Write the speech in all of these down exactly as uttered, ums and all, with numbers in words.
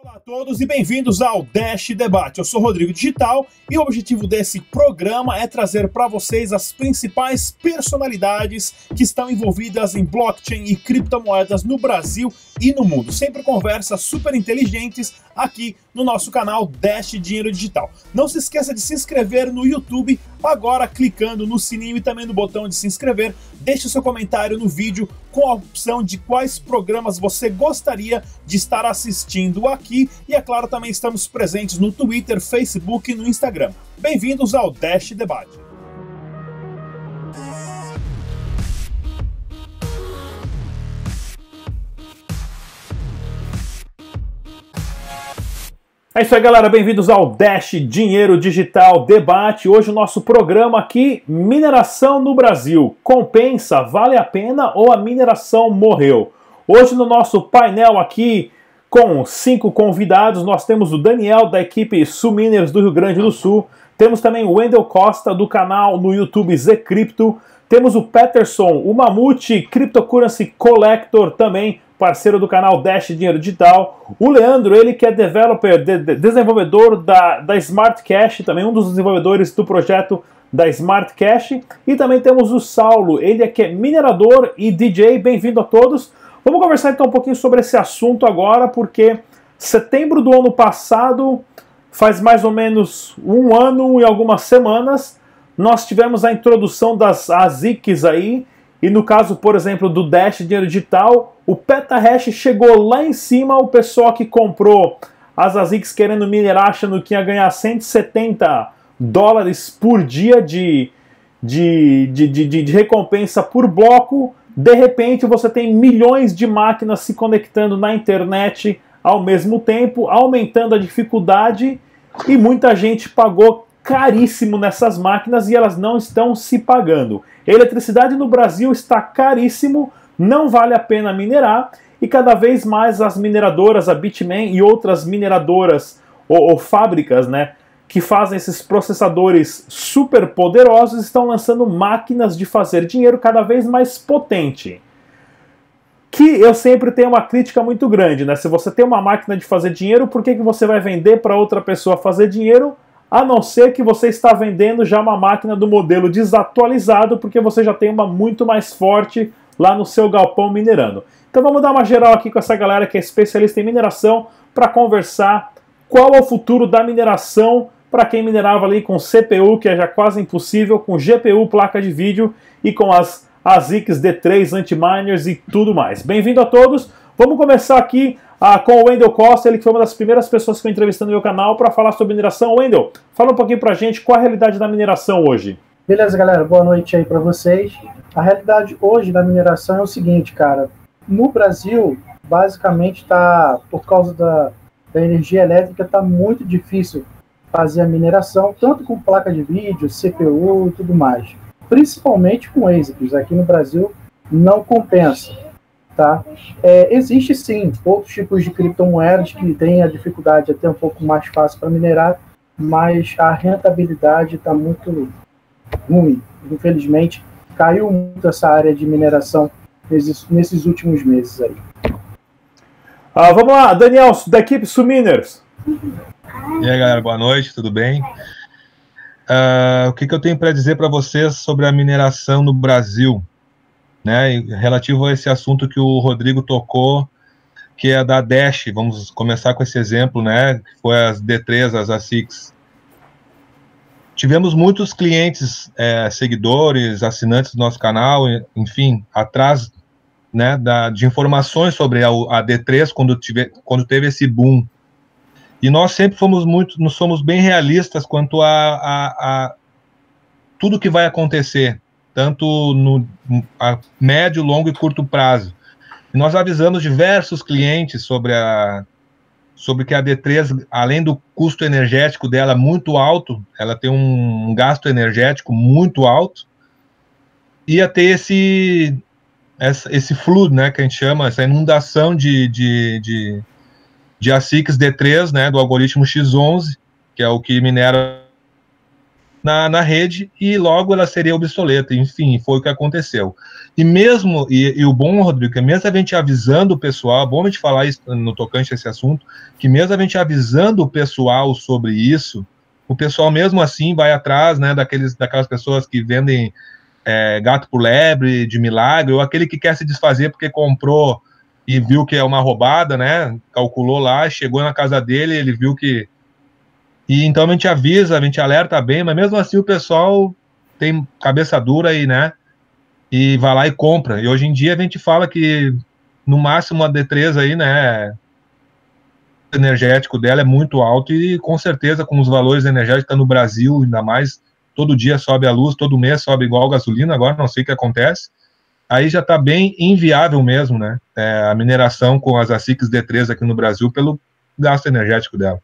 Olá a todos e bem-vindos ao Dash Debate. Eu sou Rodrigo Digital e o objetivo desse programa é trazer para vocês as principais personalidades que estão envolvidas em blockchain e criptomoedas no Brasil e no mundo. Sempre conversas super inteligentes aqui no nosso canal Dash Dinheiro Digital. Não se esqueça de se inscrever no YouTube agora clicando no sininho e também no botão de se inscrever. Deixe o seu comentário no vídeo com a opção de quais programas você gostaria de estar assistindo aqui. E é claro, também estamos presentes no Twitter, Facebook e no Instagram. Bem-vindos ao Dash Debate. É isso aí, galera, bem-vindos ao Dash Dinheiro Digital Debate. Hoje o nosso programa aqui, mineração no Brasil. Compensa, vale a pena ou a mineração morreu? Hoje no nosso painel aqui, com cinco convidados, nós temos o Daniel da equipe Suminers do Rio Grande do Sul, temos também o Wendel Costa do canal no YouTube Zcrypto, temos o Peterson, o Mamute Cryptocurrency Collector também, parceiro do canal Dash Dinheiro Digital, o Leandro, ele que é developer, de, de, desenvolvedor da, da Smart Cash, também um dos desenvolvedores do projeto da Smart Cash, e também temos o Saulo, ele é que é minerador e D J, bem-vindo a todos. Vamos conversar então um pouquinho sobre esse assunto agora, porque setembro do ano passado, faz mais ou menos um ano e algumas semanas, nós tivemos a introdução das A S I Cs aí, e no caso, por exemplo, do Dash Dinheiro Digital, o PetaHash chegou lá em cima, o pessoal que comprou as A S I Cs querendo minerar, achando que ia ganhar cento e setenta dólares por dia de, de, de, de, de recompensa por bloco. De repente você tem milhões de máquinas se conectando na internet ao mesmo tempo, aumentando a dificuldade, e muita gente pagou caríssimo nessas máquinas e elas não estão se pagando. Eletricidade no Brasil está caríssimo, não vale a pena minerar, e cada vez mais as mineradoras, a Bitmain e outras mineradoras ou, ou fábricas, né, que fazem esses processadores super poderosos, estão lançando máquinas de fazer dinheiro cada vez mais potente. Que eu sempre tenho uma crítica muito grande, né? Se você tem uma máquina de fazer dinheiro, por que que você vai vender para outra pessoa fazer dinheiro, a não ser que você está vendendo já uma máquina do modelo desatualizado, porque você já tem uma muito mais forte lá no seu galpão minerando. Então vamos dar uma geral aqui com essa galera que é especialista em mineração para conversar qual é o futuro da mineração para quem minerava ali com C P U, que é já quase impossível, com G P U, placa de vídeo e com as A S I Cs D três, anti-miners e tudo mais. Bem-vindo a todos. Vamos começar aqui ah, com o Wendel Costa, ele que foi uma das primeiras pessoas que eu entrevistei no meu canal para falar sobre mineração. Wendel, fala um pouquinho para a gente qual a realidade da mineração hoje. Beleza, galera. Boa noite aí para vocês. A realidade hoje da mineração é o seguinte, cara. No Brasil, basicamente, está, por causa da, da energia elétrica, está muito difícil fazer a mineração, tanto com placa de vídeo, C P U e tudo mais. Principalmente com A S I Cs. Aqui no Brasil não compensa. Tá? É, existe sim outros tipos de criptomoedas que têm a dificuldade até um pouco mais fácil para minerar, mas a rentabilidade está muito ruim. Infelizmente, caiu muito essa área de mineração nesses, nesses últimos meses aí. Ah, vamos lá, Daniel, da equipe Suminers. E aí, galera, boa noite, tudo bem? Uh, o que, que eu tenho para dizer para vocês sobre a mineração no Brasil, né, relativo a esse assunto que o Rodrigo tocou, que é da Dash. Vamos começar com esse exemplo, né, que foi as D três, as A S I Cs. Tivemos muitos clientes, é, seguidores, assinantes do nosso canal, enfim, atrás, né, da, de informações sobre a, a D três quando, tive, quando teve esse boom. E nós sempre fomos muito, nós somos bem realistas quanto a, a, a tudo que vai acontecer, tanto no a médio, longo e curto prazo. E nós avisamos diversos clientes sobre, a, sobre que a D três, além do custo energético dela muito alto, ela tem um gasto energético muito alto, ia ter esse, essa, esse flood, né, que a gente chama, essa inundação de, de, de, de A S I Cs D três, né, do algoritmo X onze, que é o que minera na, na rede e logo ela seria obsoleta. Enfim, foi o que aconteceu. E mesmo, e, e o bom, Rodrigo, que mesmo a gente avisando o pessoal, é bom a gente falar isso no tocante a esse assunto, que mesmo a gente avisando o pessoal sobre isso, o pessoal mesmo assim vai atrás, né, daqueles, daquelas pessoas que vendem é, gato por lebre, de milagre, ou aquele que quer se desfazer porque comprou e viu que é uma roubada, né, calculou lá, chegou na casa dele, ele viu que... E então a gente avisa, a gente alerta bem, mas mesmo assim o pessoal tem cabeça dura aí, né, e vai lá e compra. E hoje em dia a gente fala que no máximo a D três aí, né, o energético dela é muito alto e com certeza com os valores energéticos tá no Brasil, ainda mais, todo dia sobe a luz, todo mês sobe igual gasolina, agora não sei o que acontece, aí já está bem inviável mesmo, né, é, a mineração com as ASICs D três aqui no Brasil pelo gasto energético dela.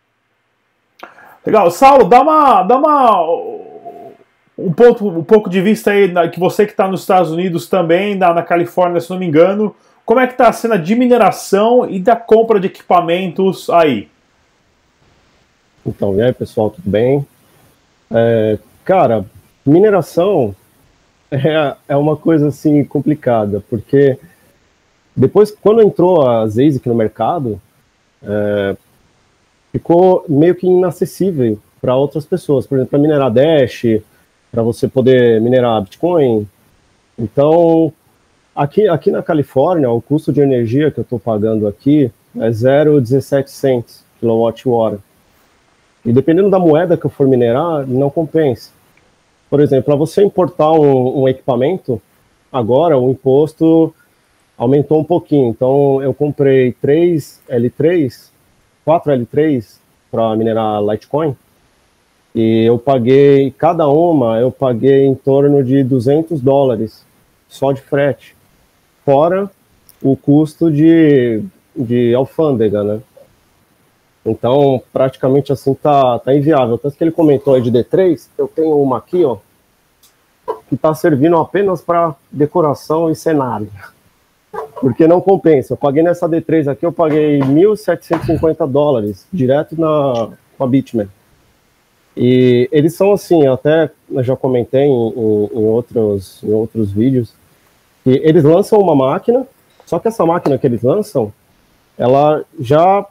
Legal. Saulo, dá uma, dá uma um, ponto, um pouco de vista aí, que você que está nos Estados Unidos também, na, na Califórnia, se não me engano, como é que está a cena de mineração e da compra de equipamentos aí? Então, e aí, pessoal, tudo bem? É, cara, mineração é, é uma coisa, assim, complicada, porque depois, quando entrou a ASIC no mercado, é, ficou meio que inacessível para outras pessoas. Por exemplo, para minerar Dash, para você poder minerar Bitcoin. Então, aqui, aqui na Califórnia, o custo de energia que eu estou pagando aqui é zero vírgula dezessete centos quilowatt-hora. E dependendo da moeda que eu for minerar, não compensa. Por exemplo, para você importar um, um equipamento, agora o imposto aumentou um pouquinho. Então, eu comprei três L três, quatro L três para minerar Litecoin, e eu paguei, cada uma, eu paguei em torno de duzentos dólares, só de frete, fora o custo de, de alfândega, né? Então, praticamente assim, tá, tá inviável. Tanto que ele comentou aí de D três, eu tenho uma aqui, ó, que tá servindo apenas para decoração e cenário. Porque não compensa. Eu paguei nessa D três aqui, eu paguei mil setecentos e cinquenta dólares, direto na, com a Bitmain. E eles são assim, até eu já comentei em, em, em, outros, em outros vídeos, que eles lançam uma máquina, só que essa máquina que eles lançam, ela já,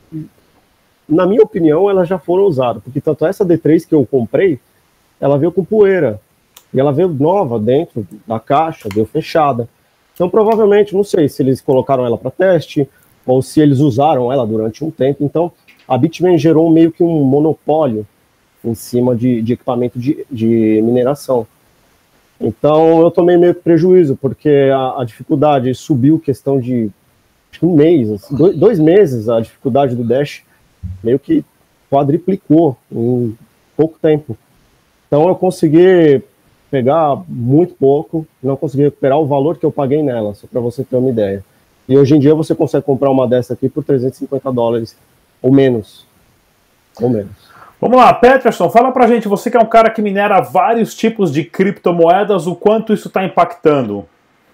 na minha opinião, ela já foram usadas. Porque tanto essa D três que eu comprei, ela veio com poeira. E ela veio nova dentro da caixa, veio fechada. Então, provavelmente, não sei se eles colocaram ela para teste ou se eles usaram ela durante um tempo. Então, a Bitmain gerou meio que um monopólio em cima de, de equipamento de, de mineração. Então, eu tomei meio que prejuízo, porque a, a dificuldade subiu questão de acho que um mês, assim, dois, dois meses, a dificuldade do Dash meio que quadriplicou em pouco tempo. Então, eu consegui pegar muito pouco, não consegui recuperar o valor que eu paguei nela, só para você ter uma ideia. E hoje em dia você consegue comprar uma dessa aqui por trezentos e cinquenta dólares, ou menos. Ou menos. Vamos lá, Peterson, fala pra gente, você que é um cara que minera vários tipos de criptomoedas, o quanto isso está impactando?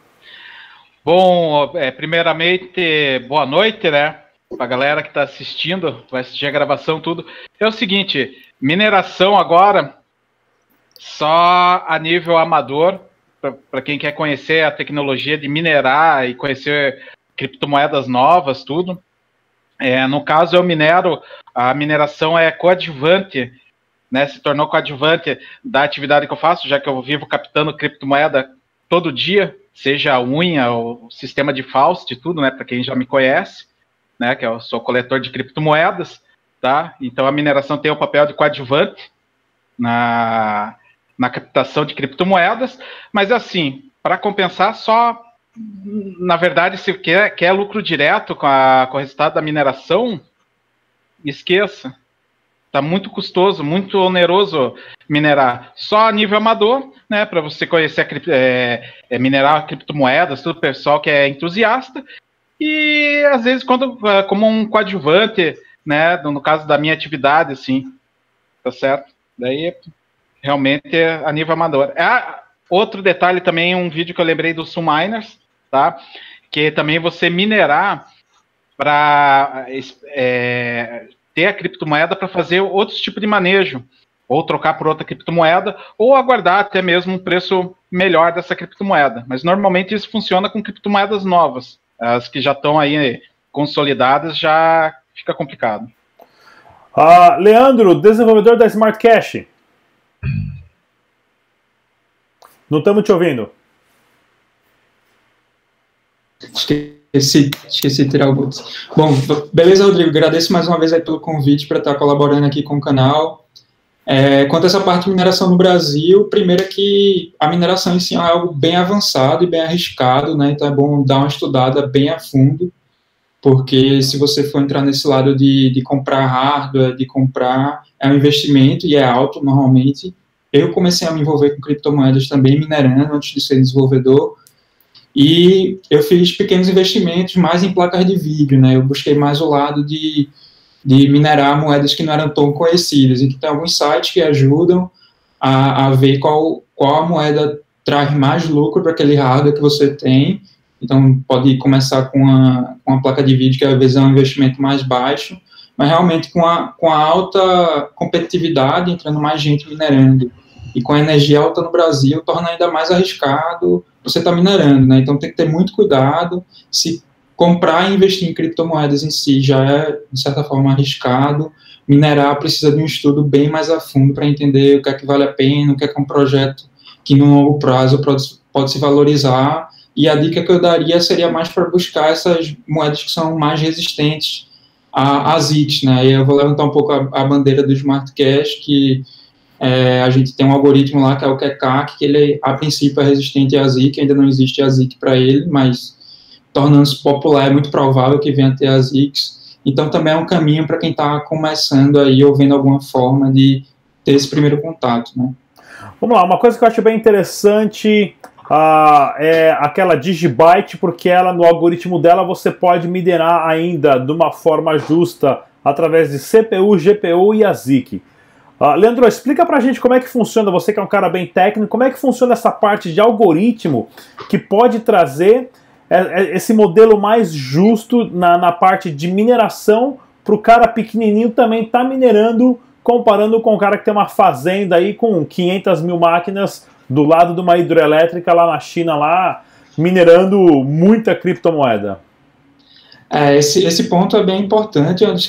Bom, é, primeiramente, boa noite, né? Pra galera que está assistindo, vai assistir a gravação, tudo. É o seguinte, mineração agora, só a nível amador, para quem quer conhecer a tecnologia de minerar e conhecer criptomoedas novas, tudo. É, no caso, eu minero, a mineração é coadjuvante, né, se tornou coadjuvante da atividade que eu faço, já que eu vivo captando criptomoeda todo dia, seja a unha, o sistema de Faust e tudo, né, para quem já me conhece, né, que eu sou coletor de criptomoedas, tá? Então a mineração tem o papel de coadjuvante na, na captação de criptomoedas, mas assim, para compensar só, na verdade, se quer, quer lucro direto com, a, com o resultado da mineração, esqueça. Está muito custoso, muito oneroso minerar. Só a nível amador, né? Para você conhecer, a, é, é, minerar criptomoedas, todo o pessoal que é entusiasta. E às vezes, quando, como um coadjuvante, né? No caso da minha atividade, assim, tá certo? Daí, realmente, é a nível amador. Ah, outro detalhe também, um vídeo que eu lembrei do Subminers, tá? Que também você minerar para... É, ter a criptomoeda para fazer outros tipos de manejo. ou trocar por outra criptomoeda, ou aguardar até mesmo um preço melhor dessa criptomoeda. Mas normalmente isso funciona com criptomoedas novas. As que já estão aí consolidadas já fica complicado. Uh, Leandro, desenvolvedor da Smart Cash. Não estamos te ouvindo. Esqueci, esqueci de tirar o boot. Bom, beleza, Rodrigo. Agradeço mais uma vez aí pelo convite para estar colaborando aqui com o canal. É, quanto a essa parte de mineração no Brasil, primeiro é que a mineração em si é algo bem avançado e bem arriscado, né? Então é bom dar uma estudada bem a fundo, porque se você for entrar nesse lado de, de comprar hardware, de comprar, é um investimento e é alto normalmente. Eu comecei a me envolver com criptomoedas também, minerando, antes de ser desenvolvedor, e eu fiz pequenos investimentos mais em placas de vídeo, né? Eu busquei mais o lado de, de minerar moedas que não eram tão conhecidas. Então, tem alguns sites que ajudam a, a ver qual, qual a moeda traz mais lucro para aquele hardware que você tem. Então, pode começar com a, com a placa de vídeo, que às vezes é um investimento mais baixo, mas realmente com a, com a alta competitividade, entrando mais gente minerando, e com a energia alta no Brasil, torna ainda mais arriscado você estar tá minerando, né? Então tem que ter muito cuidado. Se comprar e investir em criptomoedas em si já é, de certa forma, arriscado, minerar precisa de um estudo bem mais a fundo para entender o que é que vale a pena, o que é que é um projeto que no longo prazo pode, pode se valorizar, e a dica que eu daria seria mais para buscar essas moedas que são mais resistentes às I Cs, né? E eu vou levantar um pouco a, a bandeira do Smart Cash, que É, a gente tem um algoritmo lá que é o Q C A C, que ele, a princípio, é resistente à Z I C, ainda não existe a Z I C para ele, mas tornando-se popular, é muito provável que venha a ter as I Cs. Então, também é um caminho para quem está começando aí, ou vendo alguma forma de ter esse primeiro contato, né? Vamos lá, uma coisa que eu acho bem interessante uh, é aquela Digibyte, porque ela, no algoritmo dela, você pode minerar ainda de uma forma justa através de C P U, G P U e a Z I C. Uh, Leandro, explica pra gente como é que funciona, você que é um cara bem técnico, como é que funciona essa parte de algoritmo que pode trazer é, é, esse modelo mais justo na, na parte de mineração para o cara pequenininho também estar tá minerando, comparando com o cara que tem uma fazenda aí com quinhentas mil máquinas do lado de uma hidrelétrica lá na China, lá minerando muita criptomoeda. É, esse, esse ponto é bem importante, é uma,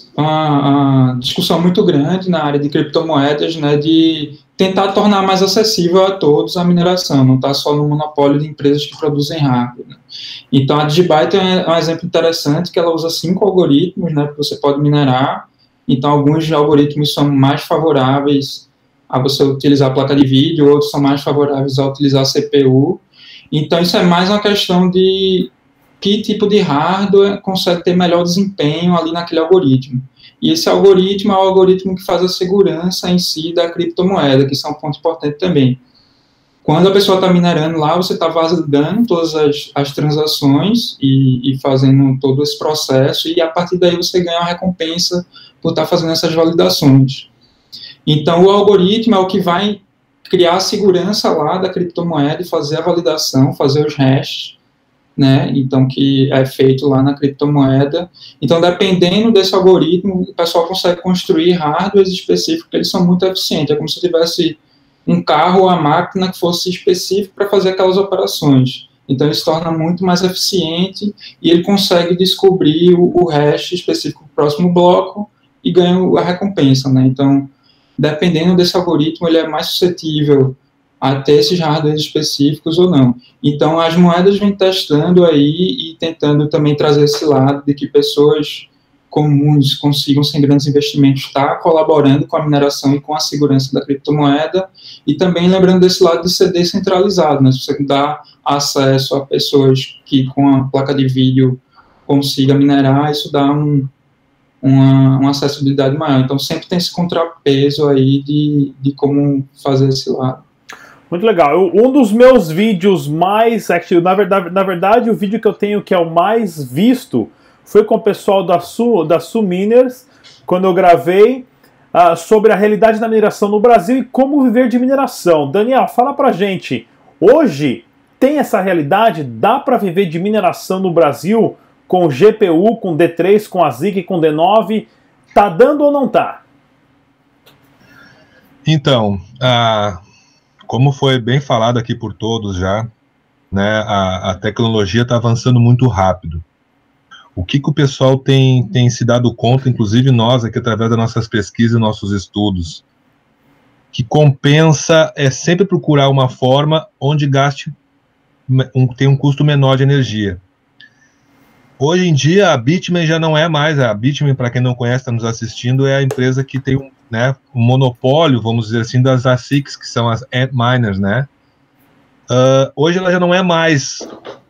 uma, uma discussão muito grande na área de criptomoedas, né, de tentar tornar mais acessível a todos a mineração, não está só no monopólio de empresas que produzem hardware, né. Então, a Digibyte é um exemplo interessante, que ela usa cinco algoritmos, né, que você pode minerar. Então, alguns algoritmos são mais favoráveis a você utilizar a placa de vídeo, outros são mais favoráveis a utilizar a C P U. Então, isso é mais uma questão de que tipo de hardware consegue ter melhor desempenho ali naquele algoritmo. E esse algoritmo é o algoritmo que faz a segurança em si da criptomoeda, que isso é um ponto importante também. Quando a pessoa está minerando lá, você está validando todas as, as transações e, e fazendo todo esse processo, e a partir daí você ganha uma recompensa por estar tá fazendo essas validações. Então, o algoritmo é o que vai criar a segurança lá da criptomoeda e fazer a validação, fazer os hashes, né, então que é feito lá na criptomoeda. Então, dependendo desse algoritmo, o pessoal consegue construir hardwares específicos, que eles são muito eficientes, é como se tivesse um carro ou a máquina que fosse específico para fazer aquelas operações. Então, ele se torna muito mais eficiente e ele consegue descobrir o, o hash específico do próximo bloco e ganha a recompensa, né. Então, dependendo desse algoritmo, ele é mais suscetível a ter esses hardwares específicos ou não. Então, as moedas vêm testando aí e tentando também trazer esse lado de que pessoas comuns consigam, sem grandes investimentos, estar colaborando com a mineração e com a segurança da criptomoeda, e também lembrando desse lado de ser descentralizado, né? Se você dá acesso a pessoas que com a placa de vídeo consiga minerar, isso dá um, uma, uma acessibilidade maior. Então, sempre tem esse contrapeso aí de, de como fazer esse lado. Muito legal. Eu, um dos meus vídeos mais... Actually, na, verdade, na verdade, o vídeo que eu tenho que é o mais visto foi com o pessoal da Su, da Su Miners, quando eu gravei uh, sobre a realidade da mineração no Brasil e como viver de mineração. Daniel, fala pra gente. Hoje, tem essa realidade? Dá para viver de mineração no Brasil com G P U, com D três, com a Z I C, com D nove? Tá dando ou não tá? Então, a, como foi bem falado aqui por todos já, né, a, a tecnologia está avançando muito rápido. O que, que o pessoal tem, tem se dado conta, inclusive nós aqui através das nossas pesquisas e nossos estudos, que compensa é sempre procurar uma forma onde gaste um, tem um custo menor de energia. Hoje em dia a Bitmain já não é mais, a Bitmain, para quem não conhece, está nos assistindo, é a empresa que tem um, né, um monopólio, vamos dizer assim, das A S I Cs, que são as Antminers, né? Uh, hoje ela já não é mais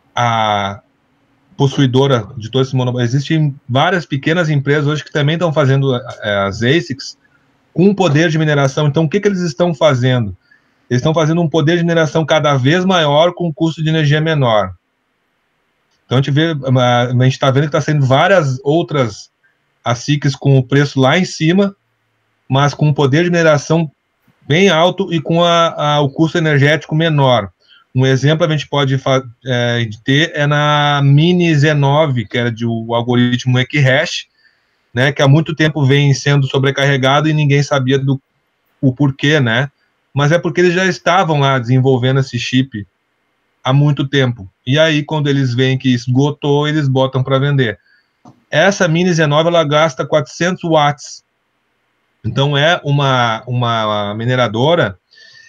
a possuidora de todo esse monopólio. Existem várias pequenas empresas hoje que também estão fazendo é, as A S I Cs com poder de mineração. Então, o que, que eles estão fazendo? Eles estão fazendo um poder de mineração cada vez maior com um custo de energia menor. Então, a gente vê, a gente está vendo que está sendo várias outras A S I Cs com o preço lá em cima, mas com um poder de mineração bem alto e com a, a, o custo energético menor. Um exemplo a gente pode é, ter é na Mini Z nove, que era de o algoritmo Equihash, né, que há muito tempo vem sendo sobrecarregado e ninguém sabia do o porquê, né? Mas é porque eles já estavam lá desenvolvendo esse chip há muito tempo. E aí, quando eles veem que esgotou, eles botam para vender. Essa Mini Z nove, ela gasta quatrocentos watts. Então, é uma, uma mineradora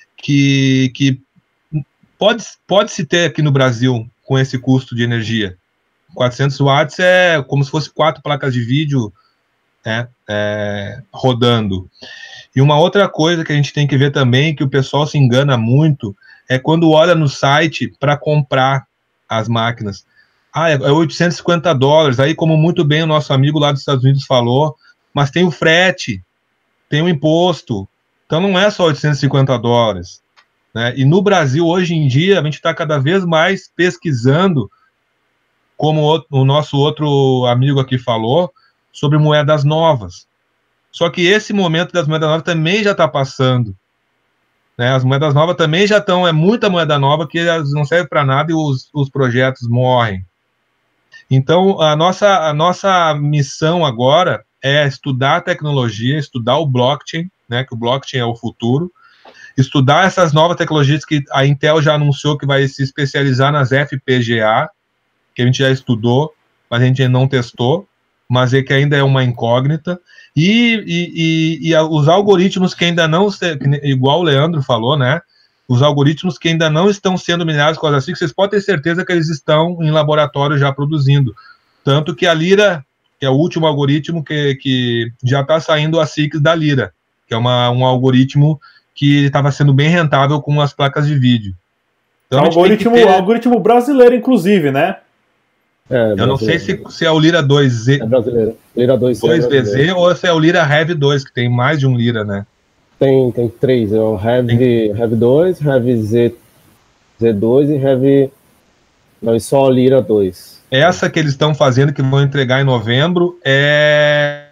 que, que pode, pode se ter aqui no Brasil com esse custo de energia. quatrocentos watts é como se fosse quatro placas de vídeo, né, é, rodando. E uma outra coisa que a gente tem que ver também, que o pessoal se engana muito, é quando olha no site para comprar as máquinas. Ah, é oitocentos e cinquenta dólares, aí como muito bem o nosso amigo lá dos Estados Unidos falou, mas tem o frete, tem o imposto, então não é só oitocentos e cinquenta dólares. Né? E no Brasil, hoje em dia, a gente está cada vez mais pesquisando, como o, o nosso outro amigo aqui falou, sobre moedas novas. Só que esse momento das moedas novas também já está passando. Né? As moedas novas também já estão, é muita moeda nova que elas não serve para nada e os, os projetos morrem. Então, a nossa, a nossa missão agora é estudar a tecnologia, estudar o blockchain, né, que o blockchain é o futuro, estudar essas novas tecnologias que a Intel já anunciou que vai se especializar nas F P G A, que a gente já estudou, mas a gente não testou, mas é que ainda é uma incógnita, e, e, e, e os algoritmos que ainda não, igual o Leandro falou, né, os algoritmos que ainda não estão sendo minerados com as A S I C, vocês podem ter certeza que eles estão em laboratório já produzindo, tanto que a Lyra, que é o último algoritmo que, que já está saindo a S I C da Lyra, que é uma, um algoritmo que estava sendo bem rentável com as placas de vídeo. Então, algoritmo, ter... algoritmo brasileiro, inclusive, né? É, eu não sei se, se é o Lyra dois Z. É brasileiro. Lyra dois V Z ou se é o Lyra Heavy dois, que tem mais de um Lyra, né? Tem, tem três. É o Heavy, Heavy dois, Heavy Z, Z2 e Heavy. Não, e só o Lyra dois. Essa que eles estão fazendo, que vão entregar em novembro, é.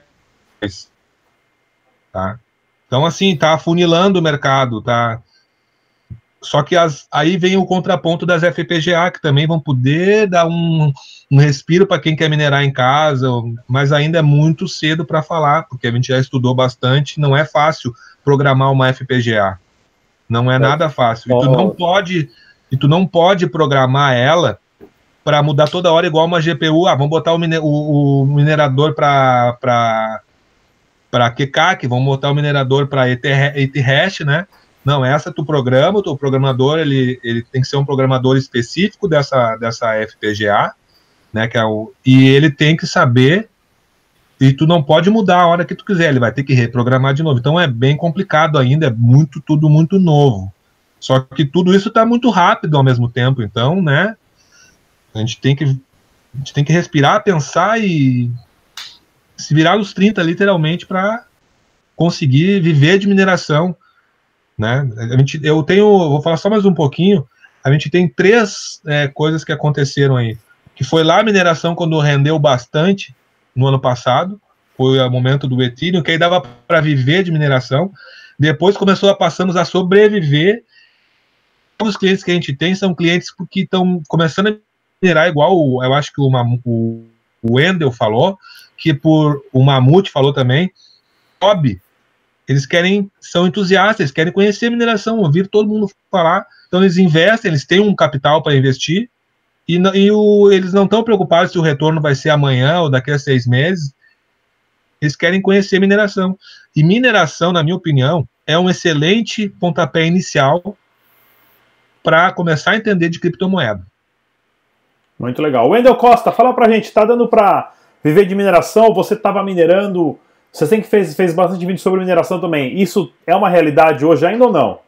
Tá? Então, assim, tá afunilando o mercado, tá? Só que as, aí vem o contraponto das F P G A, que também vão poder dar um, um respiro para quem quer minerar em casa, mas ainda é muito cedo para falar, porque a gente já estudou bastante, não é fácil programar uma F P G A. Não é nada fácil. E tu não pode, e tu não pode programar ela para mudar toda hora igual uma G P U. Ah, vamos botar o, mine, o, o minerador para para Q K A C, vamos botar o minerador para Ethash, né? Não, essa tu programa, o programador, ele, ele tem que ser um programador específico dessa, dessa F P G A, né, que é o, e ele tem que saber, e tu não pode mudar a hora que tu quiser, ele vai ter que reprogramar de novo. Então é bem complicado ainda, é muito, tudo muito novo. Só que tudo isso está muito rápido ao mesmo tempo, então, né, a gente tem que, a gente tem que respirar, pensar e se virar nos trinta, literalmente, para conseguir viver de mineração. Né? A gente, eu tenho, vou falar só mais um pouquinho. A gente tem três é, coisas que aconteceram aí. Que foi lá a mineração quando rendeu bastante no ano passado, foi o momento do Ethereum, que aí dava para viver de mineração. Depois começou a passamos a sobreviver. Os clientes que a gente tem são clientes que estão começando a minerar igual, eu acho que o, o, o Wendel falou, que por o Mamute falou também, hobby. Eles querem, são entusiastas, eles querem conhecer a mineração, ouvir todo mundo falar. Então eles investem, eles têm um capital para investir, e, e o, eles não estão preocupados se o retorno vai ser amanhã ou daqui a seis meses. Eles querem conhecer mineração. E mineração, na minha opinião, é um excelente pontapé inicial para começar a entender de criptomoeda. Muito legal. Wendel Costa, fala pra gente, tá dando para viver de mineração? Você estava minerando, você sempre fez, fez bastante vídeo sobre mineração também. Isso é uma realidade hoje ainda ou não?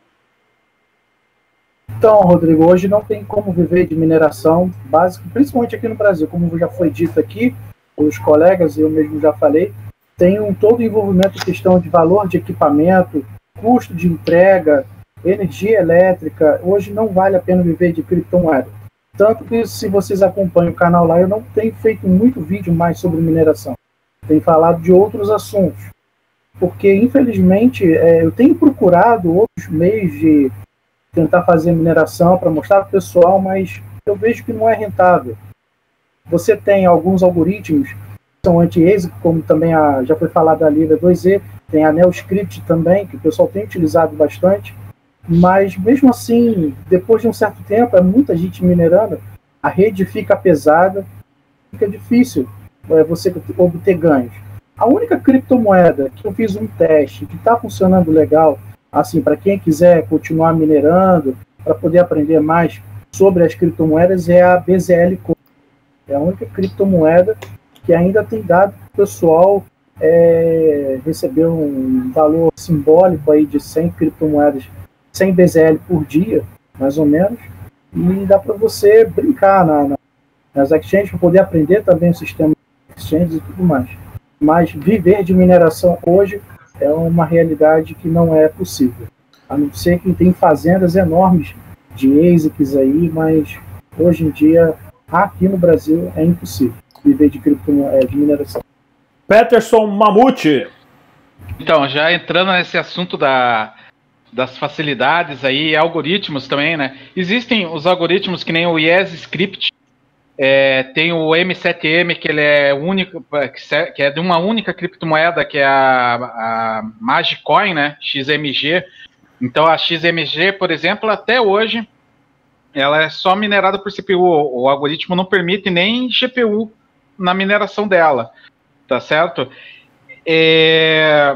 Então, Rodrigo, hoje não tem como viver de mineração básica, principalmente aqui no Brasil, como já foi dito aqui, os colegas e eu mesmo já falei, tem um todo envolvimento em questão de valor de equipamento, custo de entrega, energia elétrica. Hoje não vale a pena viver de criptomoeda. Tanto que, se vocês acompanham o canal lá, eu não tenho feito muito vídeo mais sobre mineração. Tenho falado de outros assuntos. Porque, infelizmente, é, eu tenho procurado outros meios de tentar fazer mineração para mostrar para o pessoal, mas eu vejo que não é rentável. Você tem alguns algoritmos que são anti-ASIC, como também a, já foi falado a Livre dois E, tem a NeoScript também, que o pessoal tem utilizado bastante, mas mesmo assim, depois de um certo tempo, é muita gente minerando, a rede fica pesada, fica difícil é, você obter ganhos. A única criptomoeda que eu fiz um teste, que está funcionando legal, assim, para quem quiser continuar minerando, para poder aprender mais sobre as criptomoedas, é a B Z L Coin. É a única criptomoeda que ainda tem dado para o pessoal é, receber um valor simbólico aí de cem criptomoedas, cem B Z L por dia, mais ou menos, e dá para você brincar na, na, nas exchanges, para poder aprender também o sistema de exchanges e tudo mais. Mas viver de mineração hoje é uma realidade que não é possível. A não ser que tem fazendas enormes de ASICs aí, mas hoje em dia, aqui no Brasil, é impossível viver de, criptomoeda, de mineração. Peterson Mamute. Então, já entrando nesse assunto da, das facilidades aí, algoritmos também, né? Existem os algoritmos que nem o YesScript, é, tem o M sete M, que ele é único, que é de uma única criptomoeda, que é a, a Magicoin, né? X M G. Então a X M G, por exemplo, até hoje, ela é só minerada por C P U. O algoritmo não permite nem G P U na mineração dela, tá certo? É...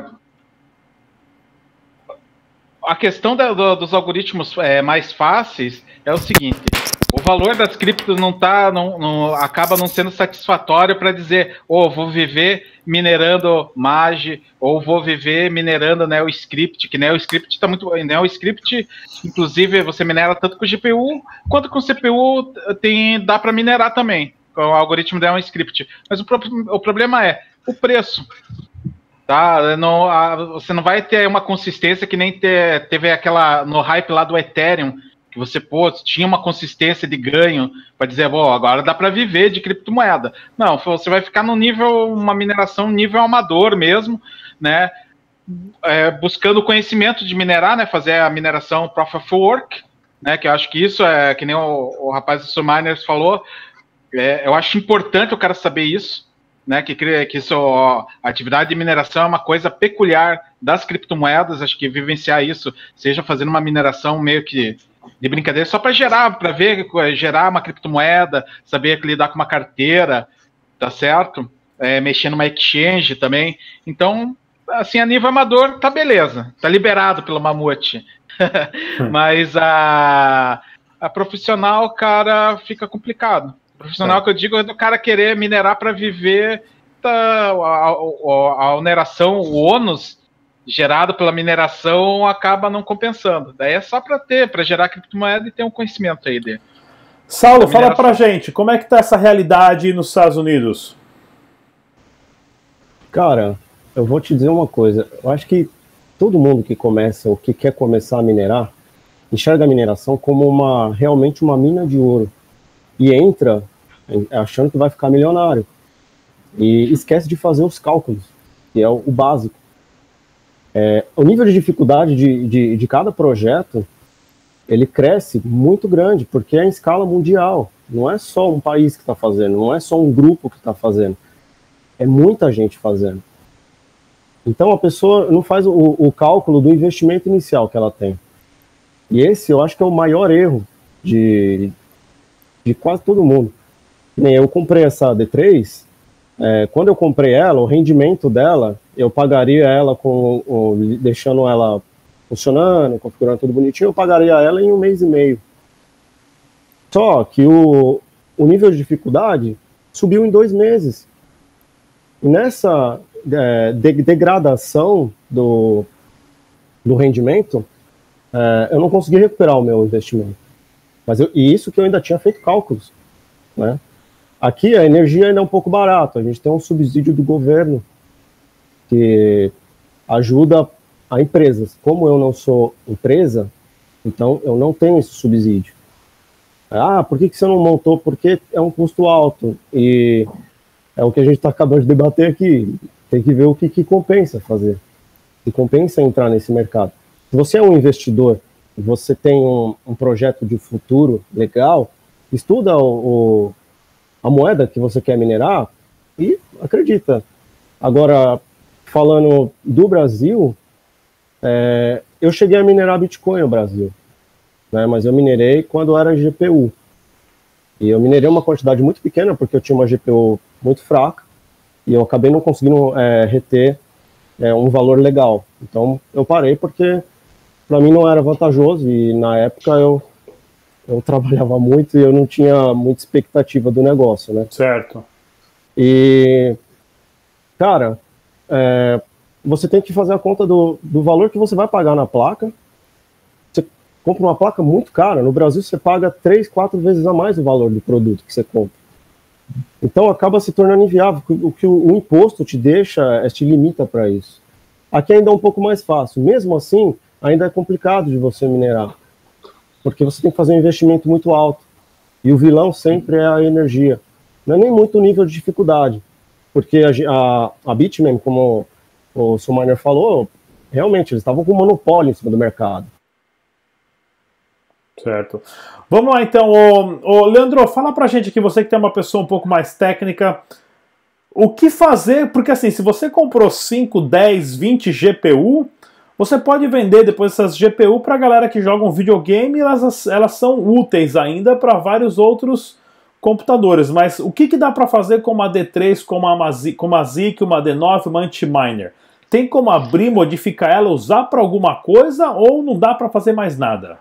A questão da, do, dos algoritmos é, mais fáceis é o seguinte: o valor das criptos não tá, não, não acaba não sendo satisfatório para dizer, ou oh, vou viver minerando Magi, ou vou viver minerando NeoScript, que NeoScript está muito, NeoScript, inclusive você minera tanto com G P U quanto com C P U, tem, dá para minerar também com o algoritmo NeoScript. Mas o, pro, o problema é o preço. Tá? Não, a, você não vai ter uma consistência que nem ter, teve aquela no hype lá do Ethereum, que você pô, tinha uma consistência de ganho para dizer, bom, agora dá para viver de criptomoeda. Não, você vai ficar no nível, uma mineração nível amador mesmo, né? É, buscando conhecimento de minerar, né? Fazer a mineração Proof of Work, né? Que eu acho que isso é, que nem o, o rapaz do Subminers falou, é, eu acho importante o cara saber isso, né? Que, que isso, ó, a atividade de mineração é uma coisa peculiar das criptomoedas, acho que vivenciar isso, seja fazendo uma mineração meio que de brincadeira, só para gerar, para ver, gerar uma criptomoeda, saber lidar com uma carteira, tá certo? É, mexer numa exchange também. Então, assim, a nível amador, tá beleza, tá liberado pelo Mamute. Mas a, a profissional, cara, fica complicado. Profissional é. que eu digo é do cara querer minerar para viver, tá, a, a, a oneração, o ônus gerado pela mineração acaba não compensando. Daí é só para ter, para gerar criptomoeda e ter um conhecimento aí dele. Saulo, fala pra gente, como é que tá essa realidade nos Estados Unidos? Cara, eu vou te dizer uma coisa, eu acho que todo mundo que começa ou que quer começar a minerar, enxerga a mineração como uma, realmente uma mina de ouro. E entra achando que vai ficar milionário. E esquece de fazer os cálculos, que é o, o básico. É, o nível de dificuldade de, de, de cada projeto, ele cresce muito grande, porque é em escala mundial. Não é só um país que está fazendo, não é só um grupo que está fazendo. É muita gente fazendo. Então a pessoa não faz o, o cálculo do investimento inicial que ela tem. E esse eu acho que é o maior erro de, de quase todo mundo. Nem eu comprei essa D três, é, quando eu comprei ela, o rendimento dela, eu pagaria ela com, o, deixando ela funcionando, configurando tudo bonitinho, eu pagaria ela em um mês e meio. Só que o, o nível de dificuldade subiu em dois meses. E nessa é, de, degradação do, do rendimento, é, eu não consegui recuperar o meu investimento. Mas eu, e isso que eu ainda tinha feito cálculos, né? Aqui a energia ainda é um pouco barata, a gente tem um subsídio do governo que ajuda a empresas. Como eu não sou empresa, então eu não tenho esse subsídio. Ah, por que, que você não montou? Porque é um custo alto. E é o que a gente está acabando de debater aqui. Tem que ver o que, que compensa fazer. Se compensa entrar nesse mercado. Se você é um investidor e você tem um, um projeto de futuro legal, estuda o, o, a moeda que você quer minerar e acredita. Agora, falando do Brasil, é, eu cheguei a minerar Bitcoin no Brasil. Né, mas eu minerei quando era G P U. E eu minerei uma quantidade muito pequena, porque eu tinha uma G P U muito fraca, e eu acabei não conseguindo é, reter é, um valor legal. Então eu parei porque para mim não era vantajoso, e na época eu, eu trabalhava muito e eu não tinha muita expectativa do negócio, né? Certo. E, cara, é, você tem que fazer a conta do, do valor que você vai pagar na placa. Compra uma placa muito cara, no Brasil você paga três, quatro vezes a mais o valor do produto que você compra. Então acaba se tornando inviável, o que o, o imposto te deixa, te limita para isso. Aqui ainda é um pouco mais fácil, mesmo assim, ainda é complicado de você minerar, porque você tem que fazer um investimento muito alto, e o vilão sempre é a energia. Não é nem muito o nível de dificuldade, porque a, a, a Bitmain, como o Submariner falou, realmente eles estavam com um monopólio em cima do mercado. Certo. Vamos lá então, ô, ô, Leandro, fala pra gente aqui, você que tem uma pessoa um pouco mais técnica, o que fazer, porque assim, se você comprou cinco, dez, vinte G P U, você pode vender depois essas G P U pra galera que joga um videogame, elas, elas são úteis ainda para vários outros computadores, mas o que, que dá para fazer com uma D três, com uma, com uma Z I C, uma D nove, uma Antiminer? Tem como abrir, modificar ela, usar para alguma coisa, ou não dá para fazer mais nada?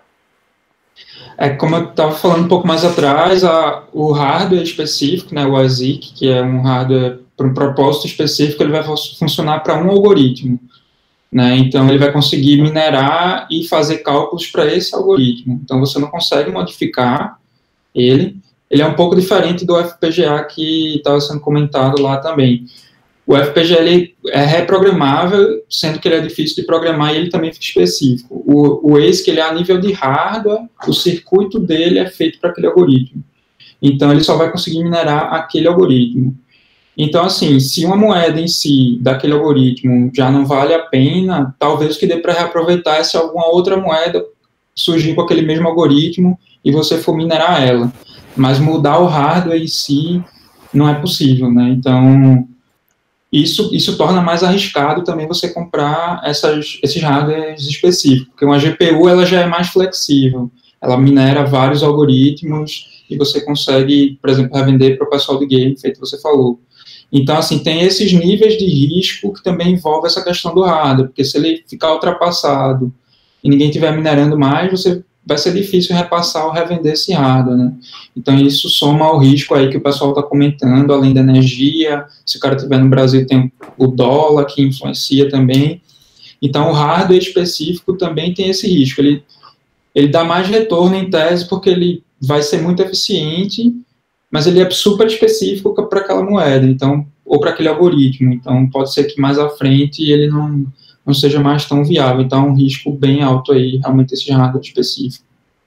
É, como eu estava falando um pouco mais atrás, a, o hardware específico, né, o A S I C, que é um hardware para um propósito específico, ele vai funcionar para um algoritmo. Né, então, ele vai conseguir minerar e fazer cálculos para esse algoritmo. Então, você não consegue modificar ele. Ele é um pouco diferente do F P G A que estava sendo comentado lá também. O F P G A ele é reprogramável, sendo que ele é difícil de programar e ele também fica específico. O, o A S I C ele é a nível de hardware, o circuito dele é feito para aquele algoritmo. Então, ele só vai conseguir minerar aquele algoritmo. Então, assim, se uma moeda em si, daquele algoritmo, já não vale a pena, talvez o que dê para reaproveitar é se alguma outra moeda surgir com aquele mesmo algoritmo e você for minerar ela. Mas mudar o hardware em si não é possível, né? Então, isso, isso torna mais arriscado também você comprar essas, esses hardwares específicos, porque uma G P U ela já é mais flexível, ela minera vários algoritmos e você consegue, por exemplo, revender para o pessoal de game, feito você falou. Então, assim, tem esses níveis de risco que também envolve essa questão do hardware, porque se ele ficar ultrapassado e ninguém estiver minerando mais, você vai ser difícil repassar ou revender esse hardware, né? Então, isso soma ao risco aí que o pessoal está comentando, além da energia, se o cara estiver no Brasil, tem o dólar, que influencia também. Então, o hardware específico também tem esse risco. Ele, ele dá mais retorno em tese, porque ele vai ser muito eficiente, mas ele é super específico para aquela moeda, então, ou para aquele algoritmo. Então, pode ser que mais à frente ele não, não seja mais tão viável. Então, é um risco bem alto aí, realmente, esse hardware específico.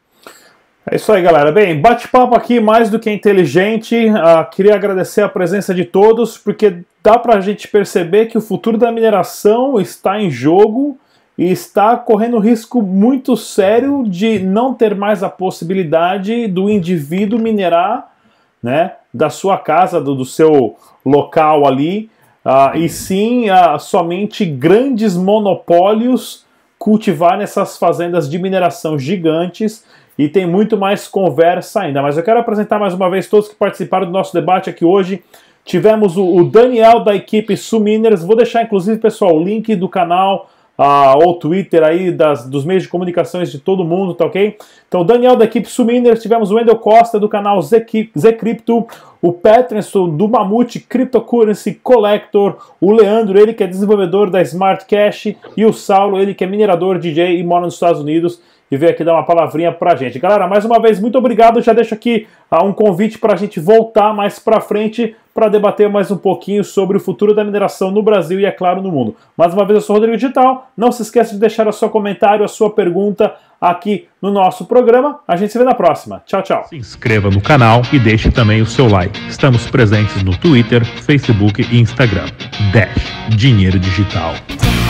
É isso aí, galera. Bem, bate-papo aqui mais do que inteligente. Uh, queria agradecer a presença de todos, porque dá para a gente perceber que o futuro da mineração está em jogo e está correndo risco muito sério de não ter mais a possibilidade do indivíduo minerar, né, da sua casa, do, do seu local ali, uh, e sim uh, somente grandes monopólios cultivar nessas fazendas de mineração gigantes, e tem muito mais conversa ainda. Mas eu quero apresentar mais uma vez todos que participaram do nosso debate aqui hoje. Tivemos o, o Daniel da equipe Suminers. Vou deixar inclusive, pessoal, o link do canal uh, ou Twitter aí das, dos meios de comunicações de todo mundo, tá ok? Então, o Daniel da equipe Suminers, tivemos o Wendel Costa do canal Zcrypto, o Petrenson do Mamute Cryptocurrency Collector, o Leandro, ele que é desenvolvedor da Smart Cash, e o Saulo, ele que é minerador, D J e mora nos Estados Unidos, e veio aqui dar uma palavrinha pra gente. Galera, mais uma vez, muito obrigado. Já deixo aqui uh, um convite pra gente voltar mais pra frente para debater mais um pouquinho sobre o futuro da mineração no Brasil e, é claro, no mundo. Mais uma vez, eu sou o Rodrigo Digital. Não se esqueça de deixar o seu comentário, a sua pergunta aqui no nosso programa. A gente se vê na próxima. Tchau, tchau. Se inscreva no canal e deixe também o seu like. Estamos presentes no Twitter, Facebook e Instagram. Dash Dinheiro Digital.